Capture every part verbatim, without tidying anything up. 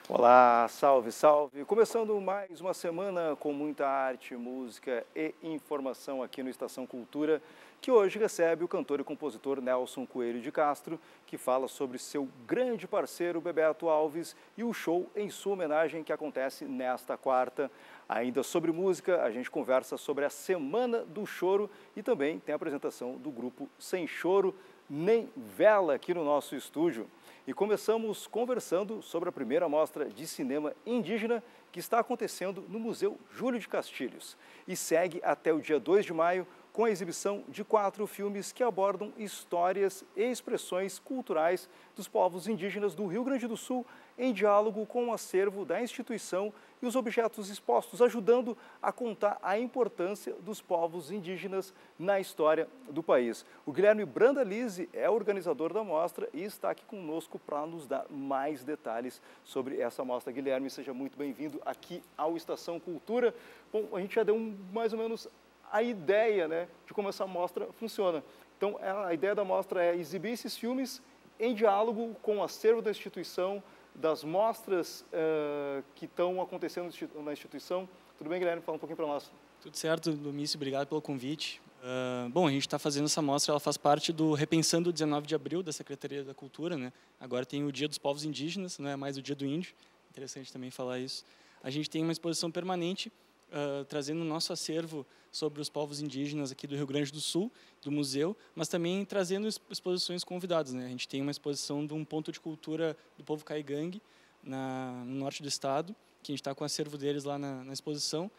Olá, salve, salve! Começando mais uma semana com muita arte, música e informação aqui no Estação Cultura, que hoje recebe o cantor e compositor Nelson Coelho de Castro, que fala sobre seu grande parceiro Bebeto Alves e o show em sua homenagem que acontece nesta quarta. Ainda sobre música, a gente conversa sobre a Semana do Choro e também tem a apresentação do grupo Sem Choro Nem Vela aqui no nosso estúdio. E começamos conversando sobre a primeira mostra de cinema indígena que está acontecendo no Museu Júlio de Castilhos e segue até o dia dois de maio com a exibição de quatro filmes que abordam histórias e expressões culturais dos povos indígenas do Rio Grande do Sul em diálogo com o acervo da instituição e os objetos expostos, ajudando a contar a importância dos povos indígenas na história do país. O Guilherme Brandalize é o organizador da mostra e está aqui conosco para nos dar mais detalhes sobre essa mostra. Guilherme, seja muito bem-vindo aqui ao Estação Cultura. Bom, a gente já deu um, mais ou menos a ideia, né, de como essa mostra funciona. Então, a ideia da mostra é exibir esses filmes em diálogo com o acervo da instituição, das mostras uh, que estão acontecendo na instituição. Tudo bem, Guilherme? Fala um pouquinho para nós. Tudo certo, Domício, obrigado pelo convite. Uh, bom, a gente está fazendo essa mostra, ela faz parte do Repensando dezenove de abril, da Secretaria da Cultura, né? Agora tem o Dia dos Povos Indígenas, não é mais o Dia do Índio, interessante também falar isso. A gente tem uma exposição permanente, uh, trazendo o nosso acervo sobre os povos indígenas aqui do Rio Grande do Sul, do museu, mas também trazendo exposições convidadas, né? A gente tem uma exposição de um ponto de cultura do povo caigangue, na, no norte do estado, que a gente está com o acervo deles lá na, na exposição,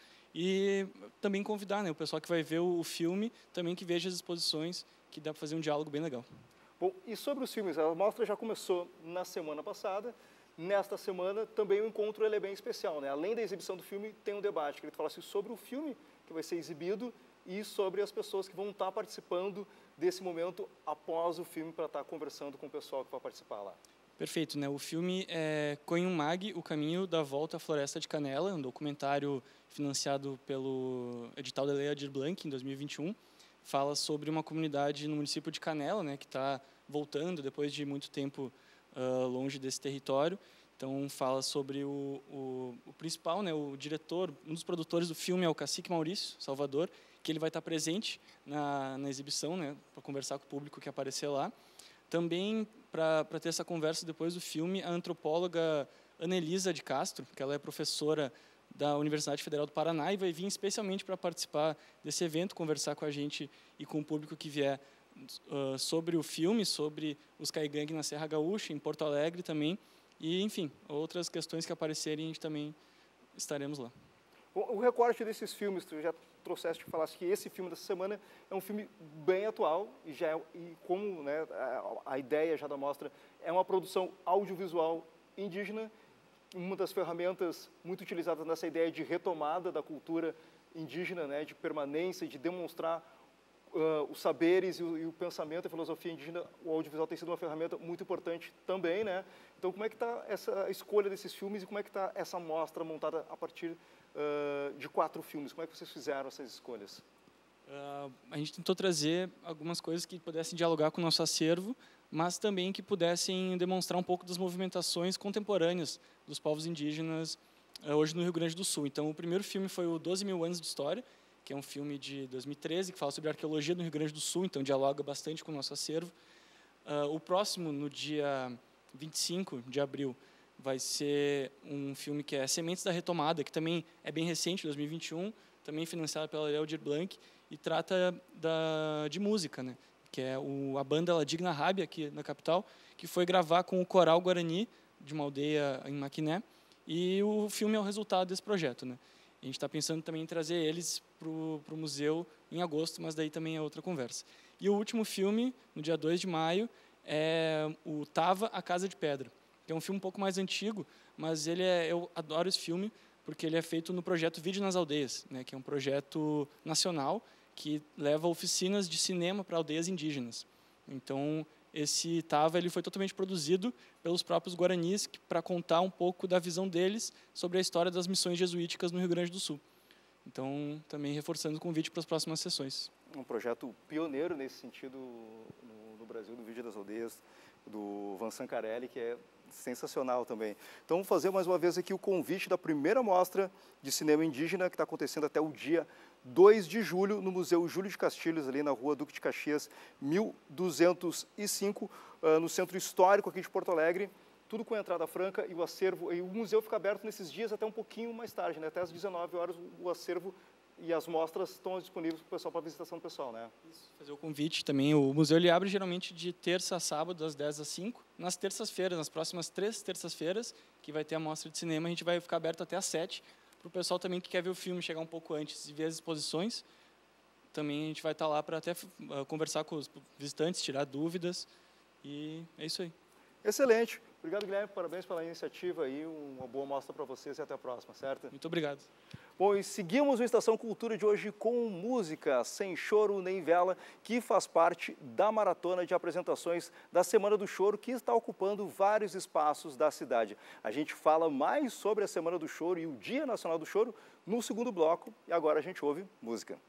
e também convidar, né, o pessoal que vai ver o, o filme, também que veja as exposições, que dá para fazer um diálogo bem legal. Bom, e sobre os filmes, a mostra já começou na semana passada. Nesta semana também o encontro ele é bem especial, né? Além da exibição do filme, tem um debate. Queria falar assim, sobre o filme que vai ser exibido e sobre as pessoas que vão estar participando desse momento após o filme, para estar conversando com o pessoal que vai participar lá. Perfeito, né? O filme é Conhumag, O Caminho da Volta à Floresta de Canela, um documentário financiado pelo edital da Lei Aldir Blanc em dois mil e vinte e um. Fala sobre uma comunidade no município de Canela, né, que está voltando depois de muito tempo uh, longe desse território. Então fala sobre o, o, o principal, né, o diretor, um dos produtores do filme é o Cacique Maurício Salvador, que ele vai estar presente na, na exibição, né, para conversar com o público que aparecer lá. Também, para ter essa conversa depois do filme, a antropóloga Anelisa de Castro, que ela é professora da Universidade Federal do Paraná e vai vir especialmente para participar desse evento, conversar com a gente e com o público que vier uh, sobre o filme, sobre os caigangue na Serra Gaúcha, em Porto Alegre também, e, enfim, outras questões que aparecerem, a gente também estaremos lá. O recorte desses filmes, tu já trouxeste que falasse que esse filme dessa semana é um filme bem atual e já é, e como, né, a, a ideia já da mostra é uma produção audiovisual indígena, uma das ferramentas muito utilizadas nessa ideia de retomada da cultura indígena, né, de permanência, de demonstrar uh, os saberes e o, e o pensamento, a filosofia indígena. O audiovisual tem sido uma ferramenta muito importante também, né? Então, como é que está essa escolha desses filmes e como é que está essa mostra montada a partir uh, de quatro filmes? Como é que vocês fizeram essas escolhas? Uh, a gente tentou trazer algumas coisas que pudessem dialogar com o nosso acervo, mas também que pudessem demonstrar um pouco das movimentações contemporâneas dos povos indígenas uh, hoje no Rio Grande do Sul. Então, o primeiro filme foi o doze mil Anos de História, que é um filme de dois mil e treze, que fala sobre a arqueologia no Rio Grande do Sul, então dialoga bastante com o nosso acervo. Uh, o próximo, no dia vinte e cinco de abril, vai ser um filme que é Sementes da Retomada, que também é bem recente, dois mil e vinte e um, também financiado pela Lei Aldir Blanc, e trata da, de música, né? Que é o, a banda La Digna Rábia, aqui na capital, que foi gravar com o Coral Guarani, de uma aldeia em Maquiné, e o filme é o resultado desse projeto, né? A gente está pensando também em trazer eles para o museu em agosto, mas daí também é outra conversa. E o último filme, no dia dois de maio, é o Tava, a Casa de Pedra, que é um filme um pouco mais antigo, mas ele é, eu adoro esse filme, porque ele é feito no projeto Vídeo nas Aldeias, né, que é um projeto nacional que leva oficinas de cinema para aldeias indígenas. Então, esse Tava ele foi totalmente produzido pelos próprios guaranis para contar um pouco da visão deles sobre a história das missões jesuíticas no Rio Grande do Sul. Então, também reforçando o convite para as próximas sessões. Um projeto pioneiro nesse sentido no, no Brasil, do Vídeo das Aldeias, do Van Sancarelli, que é Sensacional também. Então, vamos fazer mais uma vez aqui o convite da primeira mostra de cinema indígena, que está acontecendo até o dia dois de julho, no Museu Júlio de Castilhos, ali na rua Duque de Caxias, mil duzentos e cinco, uh, no Centro Histórico aqui de Porto Alegre. Tudo com entrada franca e o acervo, e o museu fica aberto nesses dias até um pouquinho mais tarde, né? Até às dezenove horas o acervo e as mostras estão disponíveis para o pessoal, para visitação do pessoal, né? Isso, fazer o convite também. O museu ele abre geralmente de terça a sábado, das dez às cinco. Nas terças-feiras, nas próximas três terças-feiras, que vai ter a mostra de cinema, a gente vai ficar aberto até às sete. Para o pessoal também que quer ver o filme, chegar um pouco antes e ver as exposições. Também a gente vai estar lá para até uh, conversar com os visitantes, tirar dúvidas. E é isso aí. Excelente. Obrigado, Guilherme. Parabéns pela iniciativa aí. Uma boa mostra para vocês e até a próxima, certo? Muito obrigado. Bom, e seguimos o Estação Cultura de hoje com música Sem Choro Nem Vela, que faz parte da maratona de apresentações da Semana do Choro, que está ocupando vários espaços da cidade. A gente fala mais sobre a Semana do Choro e o Dia Nacional do Choro no segundo bloco, e agora a gente ouve música.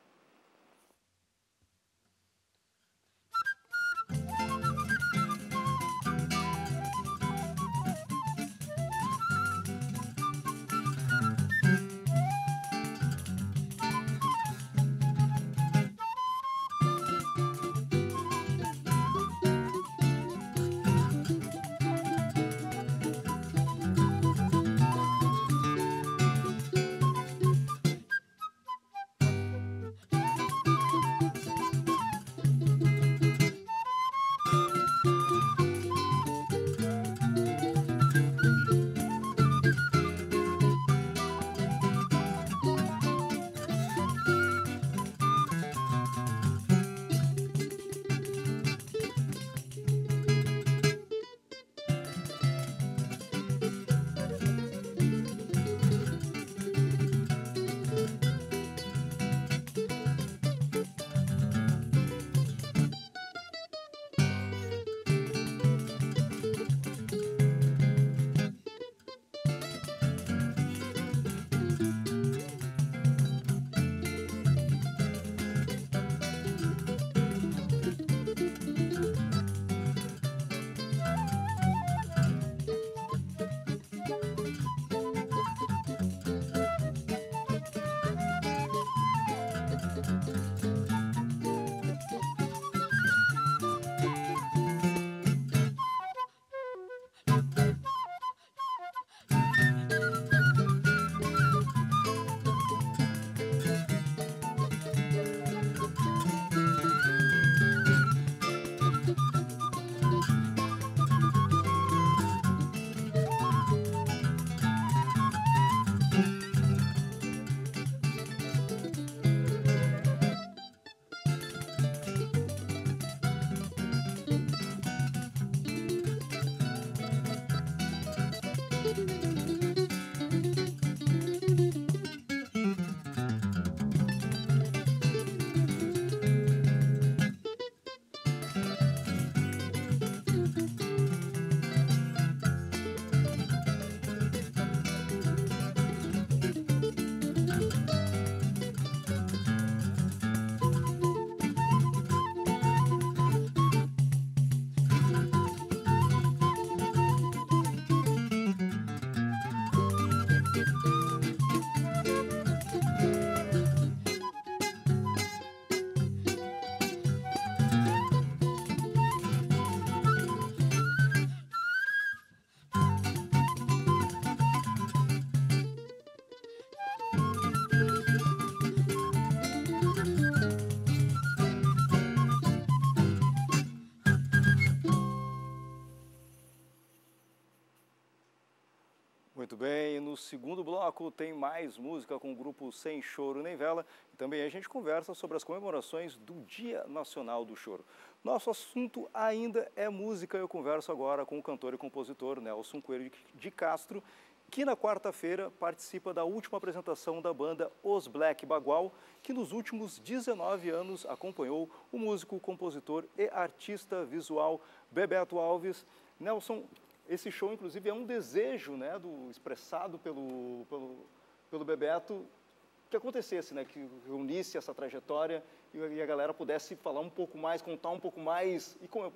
Muito bem, no segundo bloco tem mais música com o grupo Sem Choro Nem Vela e também a gente conversa sobre as comemorações do Dia Nacional do Choro. Nosso assunto ainda é música, eu converso agora com o cantor e compositor Nelson Coelho de Castro, que na quarta-feira participa da última apresentação da banda Os Black Bagual, que nos últimos dezenove anos acompanhou o músico, compositor e artista visual Bebeto Alves. Nelson, esse show, inclusive, é um desejo, né, do, expressado pelo, pelo, pelo Bebeto, que acontecesse, né, que reunisse essa trajetória e a galera pudesse falar um pouco mais, contar um pouco mais. E como,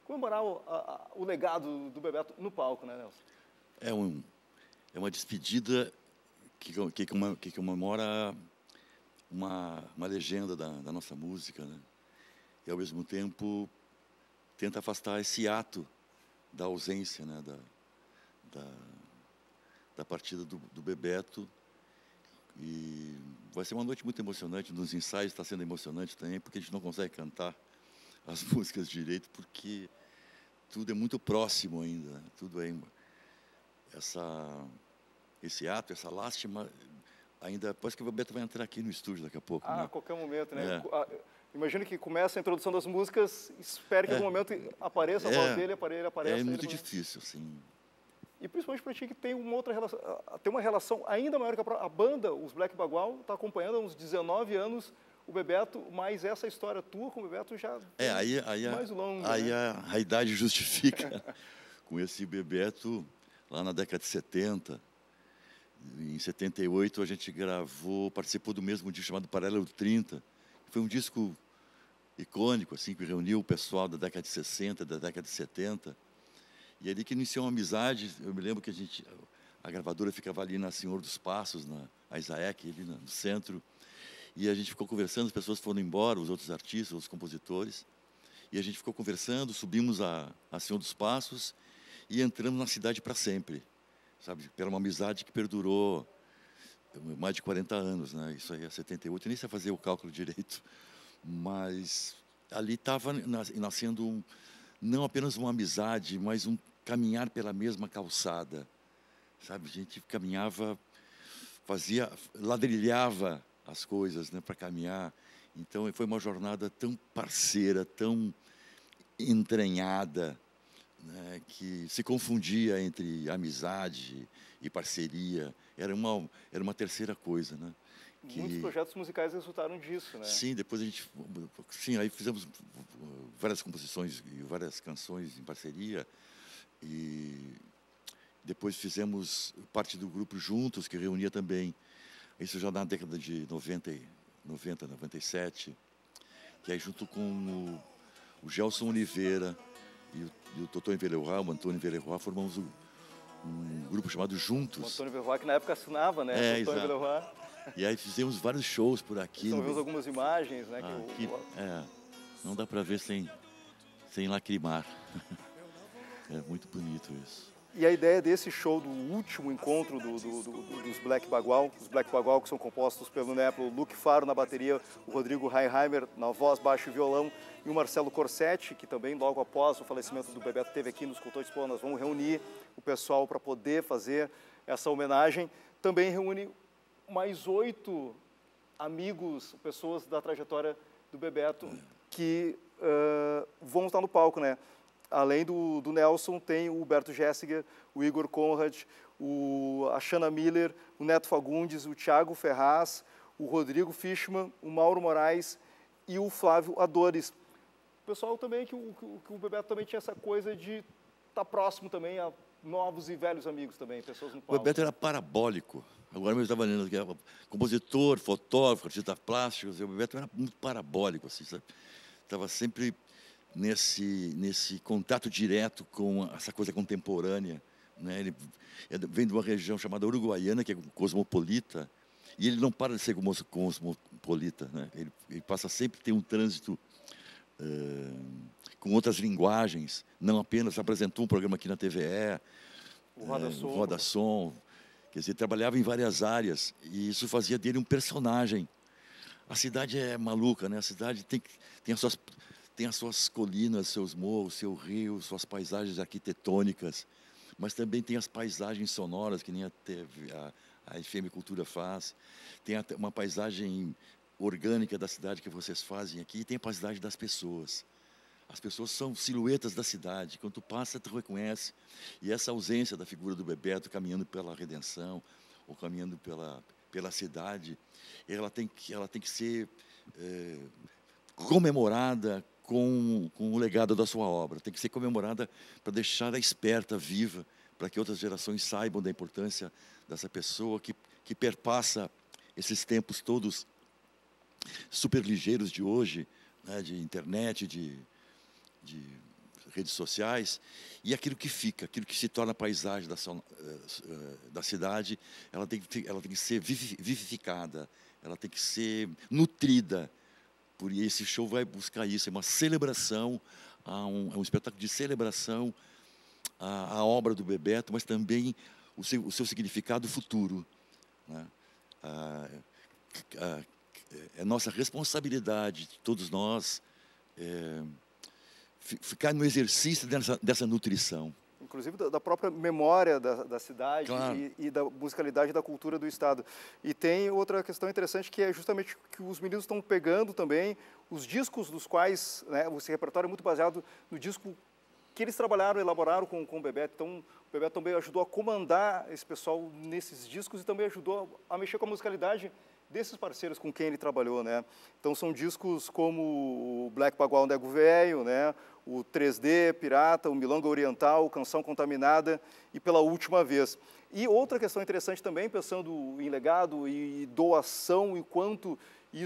comemorar o, a, o legado do Bebeto no palco, né, Nelson? É, um, é uma despedida que, que, que comemora uma, uma legenda da, da nossa música, né? E, ao mesmo tempo, tenta afastar esse ato da ausência, né? da, da, da partida do, do Bebeto. E vai ser uma noite muito emocionante. Nos ensaios está sendo emocionante também, porque a gente não consegue cantar as músicas direito, porque tudo é muito próximo ainda, né? Tudo é essa, esse ato, essa lástima, ainda, parece que o Bebeto vai entrar aqui no estúdio daqui a pouco. Ah, né? a qualquer momento, né? É. Imagino que começa a introdução das músicas, espere que É. em algum momento apareça a É. voz dele, ele apareça. É muito ele... difícil, assim. E principalmente para ti que tem uma outra relação, tem uma relação ainda maior que a, a banda, os Black Bagual, está acompanhando há uns dezenove anos o Bebeto, mas essa história tua com o Bebeto já é aí, aí mais longa. Aí né? a, a idade justifica com esse Bebeto, lá na década de setenta. Em setenta e oito a gente gravou, participou do mesmo disco chamado Paralelo trinta. Foi um disco icônico, assim, que reuniu o pessoal da década de sessenta, da década de setenta. E ali que iniciou uma amizade. Eu me lembro que a gente, a gravadora ficava ali na Senhor dos Passos, na a Isaac, ali no centro. E a gente ficou conversando, as pessoas foram embora, os outros artistas, os compositores. E a gente ficou conversando, subimos a, a Senhor dos Passos e entramos na cidade para sempre. Sabe? Era uma amizade que perdurou mais de quarenta anos, né? Isso aí é setenta e oito, eu nem sei fazer o cálculo direito. Mas ali estava nascendo um, não apenas uma amizade, mas um caminhar pela mesma calçada. Sabe? A gente caminhava, fazia, ladrilhava as coisas, né, para caminhar. Então, foi uma jornada tão parceira, tão entranhada, né, que se confundia entre amizade e parceria. Era uma, era uma terceira coisa, né? Que... Muitos projetos musicais resultaram disso, né? Sim, depois a gente... Sim, aí fizemos várias composições e várias canções em parceria. E depois fizemos parte do grupo Juntos, que reunia também... Isso já na década de noventa, noventa e sete. Que aí, junto com o, o Gelson Oliveira e o, e o Totó Envelerroy, o Antônio Envelerroy, formamos um, um grupo chamado Juntos. O Antônio Envelerroy, que na época assinava, né? É, o Antônio Envelerroy. E aí fizemos vários shows por aqui. Só no... vimos algumas imagens, né? Ah, que que... o... É, não dá para ver sem, sem lacrimar. É muito bonito isso. E a ideia desse show, do último encontro do, do, do, dos Black Bagual, os Black Bagual que são compostos pelo Neplo, o Luke Faro na bateria, o Rodrigo Heinheimer na voz, baixo e violão, e o Marcelo Corsetti, que também logo após o falecimento do Bebeto esteve aqui nos Cultores. Pô, nós vamos reunir o pessoal para poder fazer essa homenagem. Também reúne mais oito amigos, pessoas da trajetória do Bebeto, que uh, vão estar no palco, né? Além do, do Nelson, tem o Huberto Gessinger, o Igor Conrad, o, a Shana Miller, o Neto Fagundes, o Thiago Ferraz, o Rodrigo Fishman, o Mauro Moraes e o Flávio Adores. O pessoal também, que o, que o Bebeto também tinha essa coisa de estar próximo também a novos e velhos amigos também, pessoas no palco. O Bebeto era parabólico. Agora mesmo eu estava lendo que era compositor, fotógrafo, artista plástico. O Bebeto era muito parabólico, assim, sabe? Estava sempre nesse nesse contato direto com essa coisa contemporânea, né? Ele vem de uma região chamada Uruguaiana, que é cosmopolita, e ele não para de ser cosmopolita, né? Ele, ele passa sempre a ter um trânsito uh, com outras linguagens, não apenas apresentou um programa aqui na T V E, o Roda uh, Som, o Roda Som, quer dizer, trabalhava em várias áreas, e isso fazia dele um personagem. A cidade é maluca, né? A cidade tem, tem as suas... Tem as suas colinas, seus morros, seu rio, suas paisagens arquitetônicas, mas também tem as paisagens sonoras, que nem a, a, a F M Cultura faz. Tem a, uma paisagem orgânica da cidade que vocês fazem aqui, e tem a paisagem das pessoas. As pessoas são silhuetas da cidade. Quando tu passa, tu reconhece. E essa ausência da figura do Bebeto caminhando pela redenção, ou caminhando pela, pela cidade, ela tem que, ela tem que ser é, comemorada Com, com o legado da sua obra. Tem que ser comemorada para deixar a esperta viva, para que outras gerações saibam da importância dessa pessoa que, que perpassa esses tempos todos super ligeiros de hoje, né, de internet, de, de redes sociais, e aquilo que fica, aquilo que se torna a paisagem da, da cidade, ela tem, que, ela tem que ser vivificada, ela tem que ser nutrida. Por esse show vai buscar isso, é uma celebração, um, é um espetáculo de celebração à, à obra do Bebeto, mas também o seu, o seu significado futuro, né? Ah, ah, é nossa responsabilidade, todos nós, é, ficar no exercício dessa, dessa nutrição. Inclusive da, da própria memória da, da cidade, claro. e, e da musicalidade da cultura do Estado. E tem outra questão interessante, que é justamente que os meninos estão pegando também os discos dos quais, né, esse repertório é muito baseado no disco que eles trabalharam, elaboraram com, com o Bebeto. Então, o Bebeto também ajudou a comandar esse pessoal nesses discos e também ajudou a mexer com a musicalidade desses parceiros com quem ele trabalhou, né? Então são discos como o Black Bagual Nego Velho, né? O três D, Pirata, o Milonga Oriental, Canção Contaminada e Pela Última Vez. E outra questão interessante também, pensando em legado e doação e quanto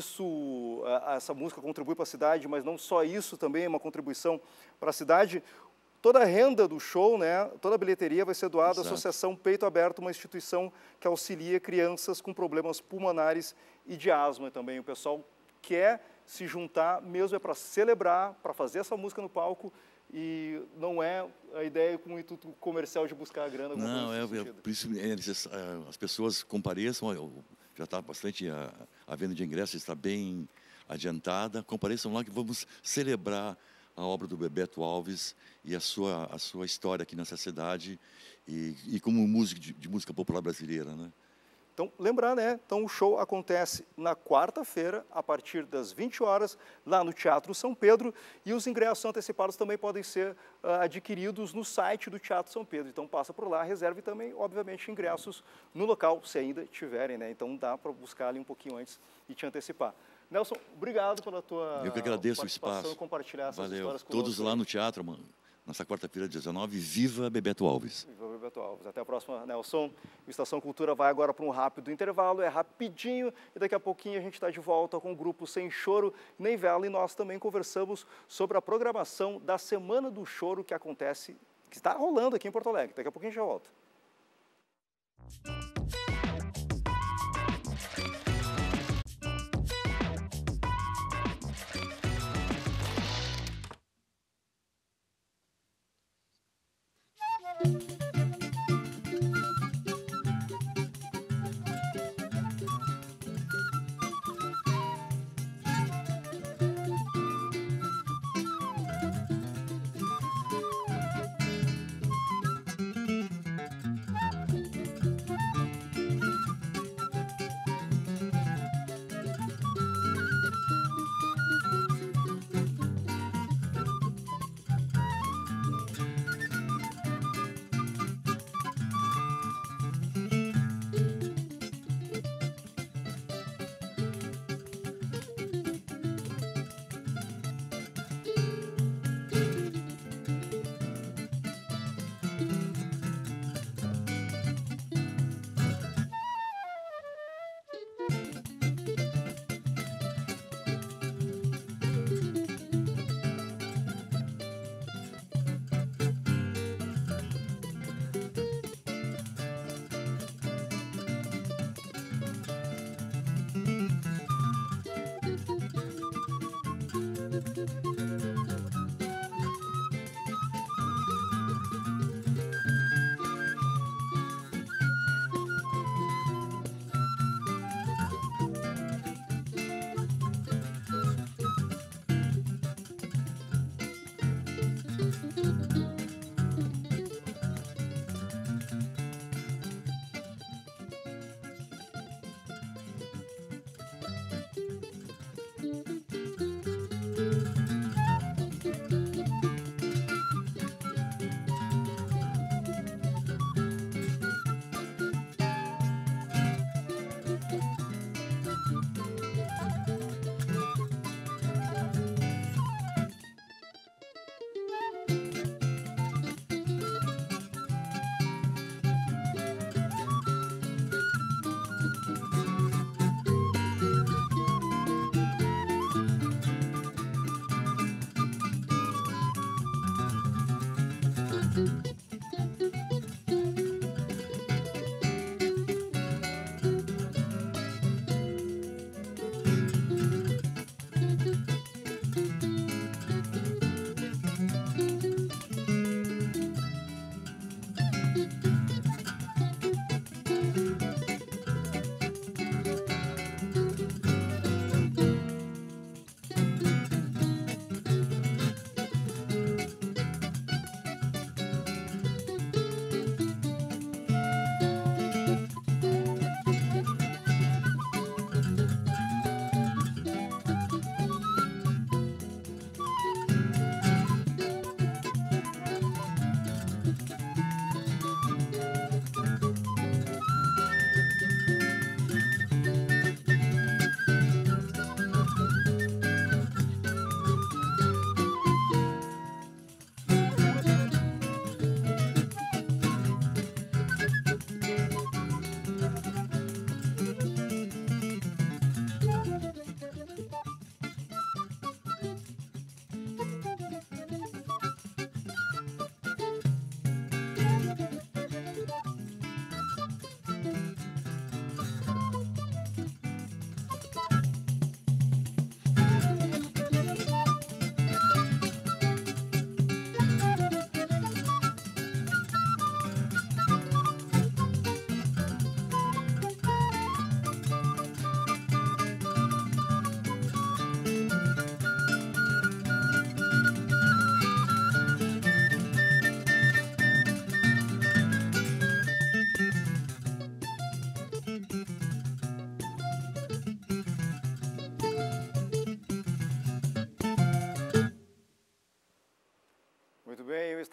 isso, essa música contribui para a cidade, mas não só isso, também é uma contribuição para a cidade. Toda a renda do show, né, toda a bilheteria vai ser doada à Associação Peito Aberto, uma instituição que auxilia crianças com problemas pulmonares e de asma também. O pessoal quer se juntar, mesmo é para celebrar, para fazer essa música no palco, e não é a ideia com o intuito comercial de buscar a grana. Não, é, é, por isso é, as pessoas compareçam, já está bastante, a, a venda de ingressos está bem adiantada, compareçam lá que vamos celebrar a obra do Bebeto Alves e a sua, a sua história aqui nessa cidade, e, e como músico de, de música popular brasileira, né? Então, lembrar, né? Então, o show acontece na quarta-feira, a partir das vinte horas, lá no Teatro São Pedro, e os ingressos antecipados também podem ser uh, adquiridos no site do Teatro São Pedro. Então, passa por lá, reserve também, obviamente, ingressos no local, se ainda tiverem, né? Então, dá para buscar ali um pouquinho antes e te antecipar. Nelson, obrigado pela tua Eu que agradeço participação o espaço. e compartilhar essas Valeu. histórias conosco. Todos lá no teatro, mano. Nessa quarta-feira, dezenove, viva Bebeto Alves. Viva Bebeto Alves. Até a próxima, Nelson. O Estação Cultura vai agora para um rápido intervalo, é rapidinho, e daqui a pouquinho a gente está de volta com o grupo Sem Choro, Nem Vela, e nós também conversamos sobre a programação da Semana do Choro que acontece, que está rolando aqui em Porto Alegre. Daqui a pouquinho a gente já volta.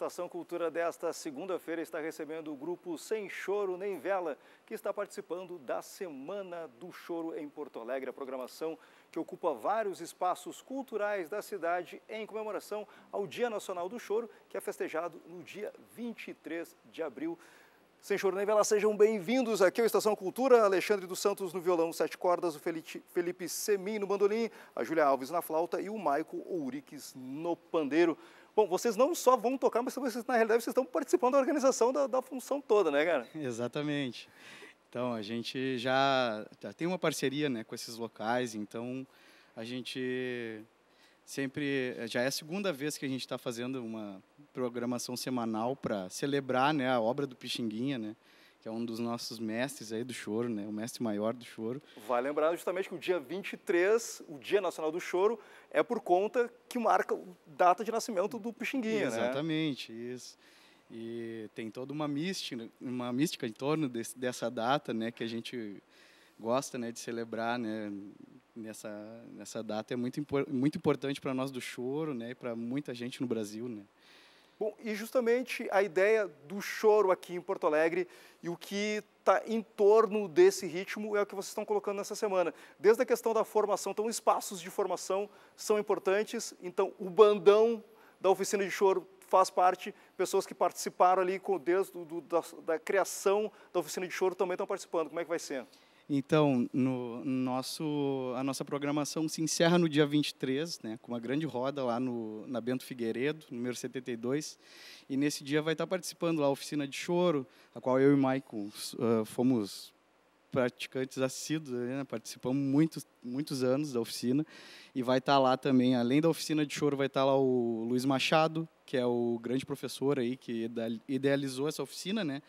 Estação Cultura desta segunda-feira está recebendo o grupo Sem Choro Nem Vela, que está participando da Semana do Choro em Porto Alegre, a programação que ocupa vários espaços culturais da cidade em comemoração ao Dia Nacional do Choro, que é festejado no dia vinte e três de abril. Sem Choro Nem Vela, sejam bem-vindos aqui ao Estação Cultura. Alexandre dos Santos no violão, sete cordas, o Felipe Semin no bandolim, a Júlia Alves na flauta e o Maico Ouriques no pandeiro. Bom, vocês não só vão tocar, mas vocês, na realidade vocês estão participando da organização da, da função toda, né, cara? Exatamente. Então, a gente já, já tem uma parceria, né, com esses locais, então a gente sempre, já é a segunda vez que a gente está fazendo uma programação semanal para celebrar, né, a obra do Pixinguinha, né, que é um dos nossos mestres aí do choro, né, o mestre maior do choro. Vai lembrar justamente que o dia vinte e três, o Dia Nacional do Choro, é por conta que marca a data de nascimento do Pixinguinha, Exatamente, né? isso. E tem toda uma mística, uma mística em torno desse, dessa data, né, que a gente gosta, né, de celebrar, né, nessa nessa data é muito muito importante para nós do choro, né, e para muita gente no Brasil, né. Bom, e justamente a ideia do choro aqui em Porto Alegre e o que está em torno desse ritmo é o que vocês estão colocando nessa semana. Desde a questão da formação, então espaços de formação são importantes, então o bandão da oficina de choro faz parte, pessoas que participaram ali com, desde do, da, da criação da oficina de choro também estão participando. Como é que vai ser? Então, no nosso, a nossa programação se encerra no dia vinte e três, né, com uma grande roda lá no, na Bento Figueiredo, número setenta e dois, e nesse dia vai estar participando lá a oficina de choro, a qual eu e o Maicon uh, fomos praticantes assíduos, né, participamos muitos, muitos anos da oficina, e vai estar lá também, além da oficina de choro, vai estar lá o Luiz Machado, que é o grande professor aí que idealizou essa oficina, né,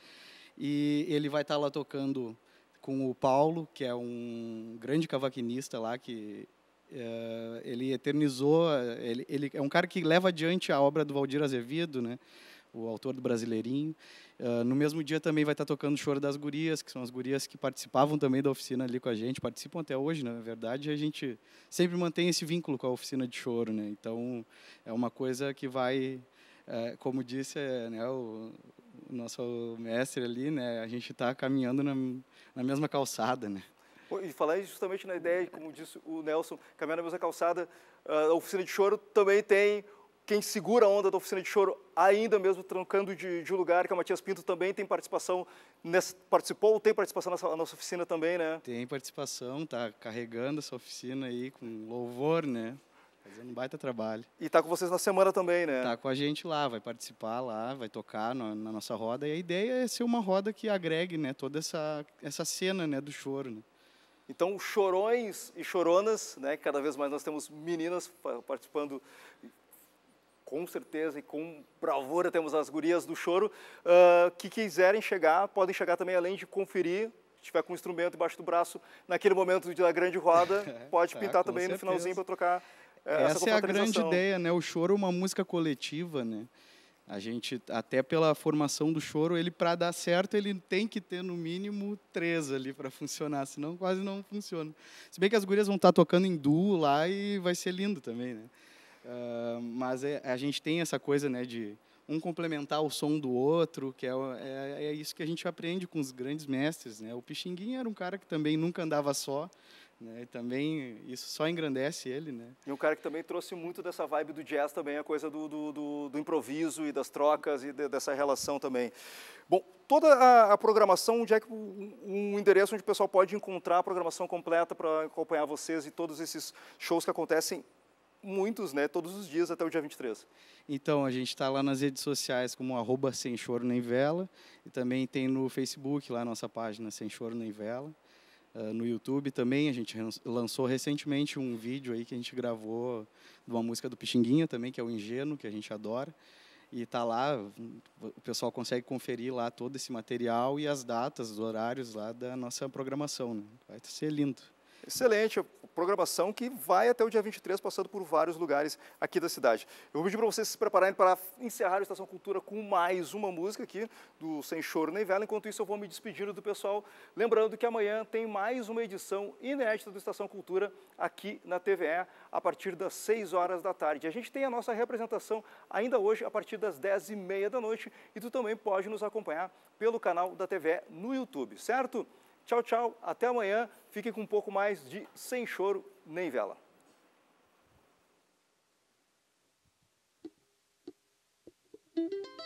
e ele vai estar lá tocando com o Paulo, que é um grande cavaquinista lá, que uh, ele eternizou, ele, ele é um cara que leva adiante a obra do Valdir Azevedo, né, o autor do Brasileirinho. Uh, no mesmo dia também vai estar tocando o Choro das Gurias, que são as gurias que participavam também da oficina ali com a gente, participam até hoje, na verdade, a gente sempre mantém esse vínculo com a oficina de choro, né, então é uma coisa que vai, uh, como disse, é, né, o, o nosso mestre ali, né, a gente está caminhando na, na mesma calçada, né. E falar justamente na ideia, como disse o Nelson, caminhar na mesma calçada, a oficina de choro também tem quem segura a onda da oficina de choro, ainda mesmo trancando de, de lugar, que é o Matias Pinto, também tem participação, nessa, participou ou tem participação nessa nossa oficina também, né? Tem participação, está carregando essa oficina aí com louvor, né? Fazendo um baita trabalho. E está com vocês na semana também, né? Está com a gente lá, vai participar lá, vai tocar no, na nossa roda. E a ideia é ser uma roda que agregue, né, toda essa, essa cena, né, do choro, né? Então, chorões e choronas, né, cada vez mais nós temos meninas participando, com certeza, e com bravura temos as gurias do choro, uh, que quiserem chegar, podem chegar também, além de conferir, se tiver com um instrumento embaixo do braço, naquele momento da grande roda, pode tá, pintar também certeza. no finalzinho para trocar uh, essa Essa é a grande ideia, né? O choro é uma música coletiva, né? A gente, até pela formação do choro, ele, para dar certo, ele tem que ter no mínimo três ali para funcionar, senão quase não funciona. Se bem que as gurias vão estar tocando em duo lá e vai ser lindo também, né? Uh, mas é, a gente tem essa coisa, né, de um complementar o som do outro, que é, é, é isso que a gente aprende com os grandes mestres, né? O Pixinguinha era um cara que também nunca andava só, né? E também isso só engrandece ele, né? E um cara que também trouxe muito dessa vibe do jazz também, a coisa do, do, do, do improviso e das trocas e de, dessa relação também. Bom, toda a, a programação, onde é que um, um endereço onde o pessoal pode encontrar a programação completa para acompanhar vocês e todos esses shows que acontecem, muitos, né, todos os dias até o dia vinte e três. Então, a gente está lá nas redes sociais como arroba Sem Choro Nem Vela, e também tem no Facebook lá a nossa página Sem Choro Nem Vela. Uh, no YouTube também, a gente lançou recentemente um vídeo aí que a gente gravou de uma música do Pixinguinha também, que é o Ingênuo, que a gente adora. E está lá, o pessoal consegue conferir lá todo esse material e as datas, os horários lá da nossa programação, né? Vai ser lindo. Excelente, programação que vai até o dia vinte e três, passando por vários lugares aqui da cidade. Eu vou pedir para vocês se prepararem para encerrar a Estação Cultura com mais uma música aqui do Sem Choro Nem Vela. Enquanto isso, eu vou me despedindo do pessoal, lembrando que amanhã tem mais uma edição inédita do Estação Cultura aqui na T V E, a partir das seis horas da tarde. A gente tem a nossa representação ainda hoje, a partir das dez e meia da noite, e tu também pode nos acompanhar pelo canal da T V E no YouTube, certo? Tchau, tchau, até amanhã. Fiquem com um pouco mais de Sem Choro Nem Vela. Música